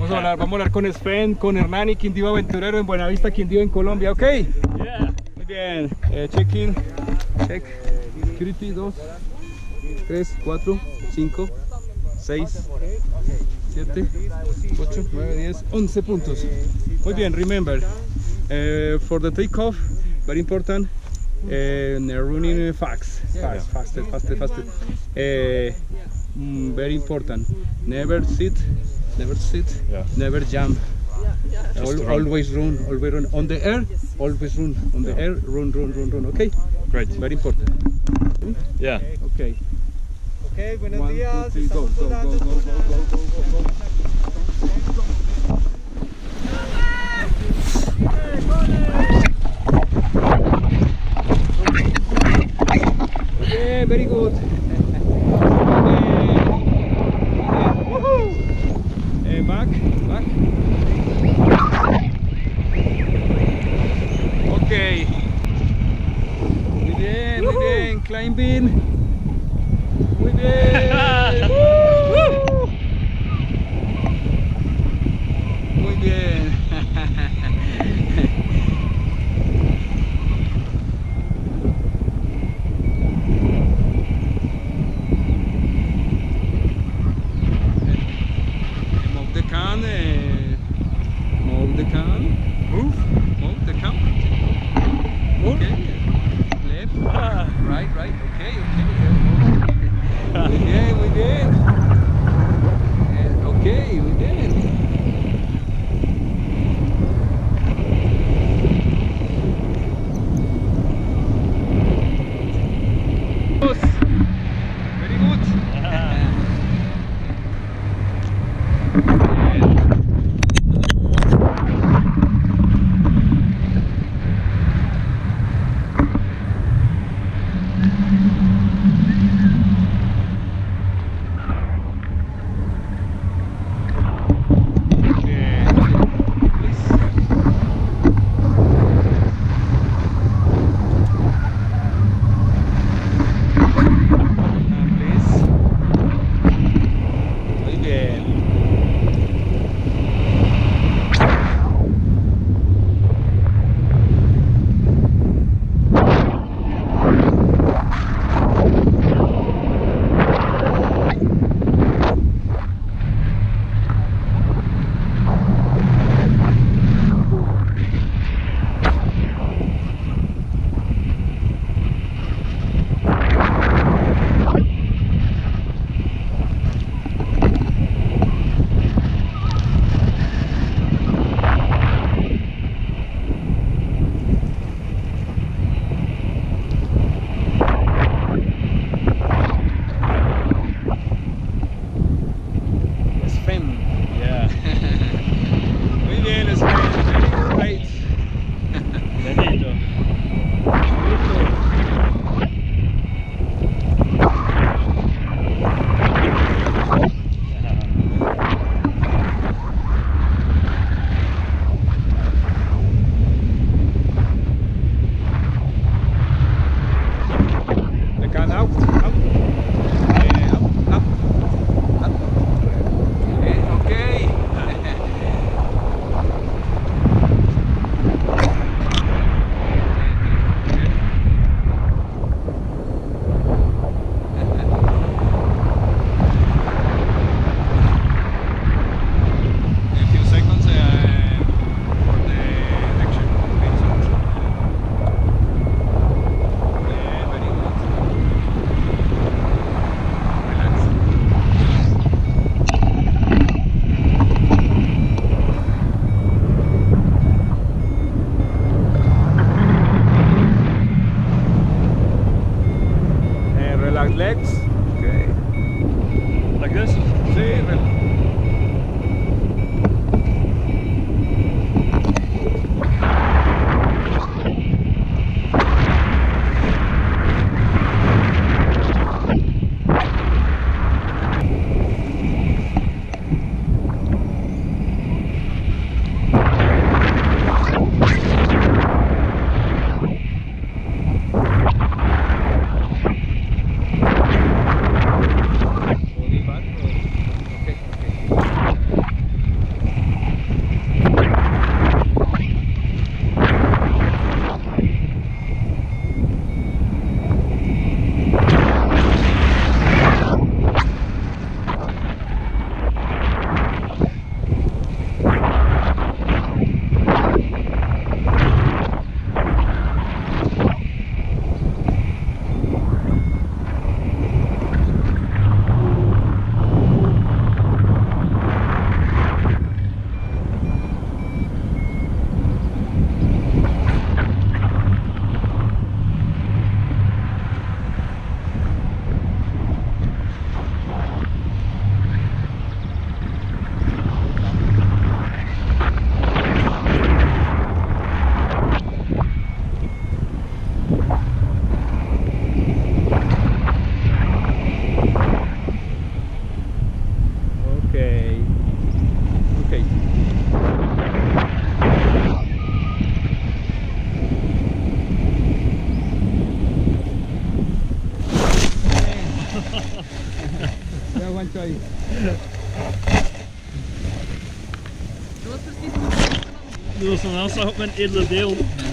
Vamos a hablar con Sven, con Hernani, Quindío Aventurero en Buenavista, Quindío en Colombia, ¿ok? Yeah. Muy bien, check-in, check, security, 2, 3, 4, 5, 6, 7, 8, 9, 10, 11 puntos. Muy bien, remember, for the takeoff, very important, running faster. Very important, never sit, Yeah. never jump. Always run on the air, always run on the air, run, okay? Great. Very important. Yeah. Okay. Ok, buenos 1, 2, días. 3, go. Okay, very good. Back. Okay. Muy bien, climbing. Muy bien. Muy bien. Move the can. Move the can. Move the can. Okay. Left. Right. Okay. Muy bien. Okay, muy bien. Very good. Yeah. Muy bien, Sven. Great. Benito. The can out. Up. Okay. Yeah, one try. Er was een aanslag op mijn edele deel.